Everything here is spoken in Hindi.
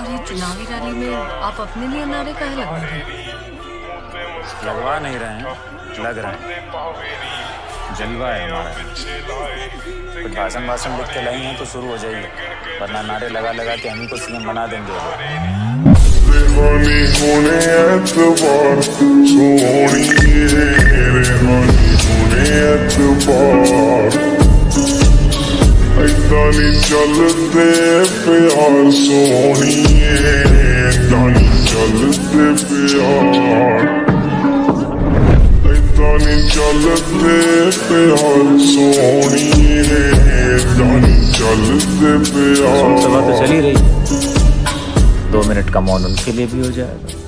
और ये चुनावी रैली में आप अपने लिए नारे काहे लगवा रहे हैं? लगवा नहीं रहे हैं, लग रहे हैं। जलवा है हमारा। कुछ भाषण लिख के लाई हैं तो शुरू हो जाइए, वरना नारे लगा लगा के हम ही को सीएम बना देंगे। रेहानी होने एतबार सोनिए, रेहानी होने एतबार ऐदा नहीं चलते प्यार सोनिए, ऐदा नहीं चलते प्यार, ऐदा नहीं चलते प्यार सोनिए, ऐदा नहीं चलते प्यार। सभा तो चली रही, 2 मिनट का मौन उनके लिए भी हो जाएगा।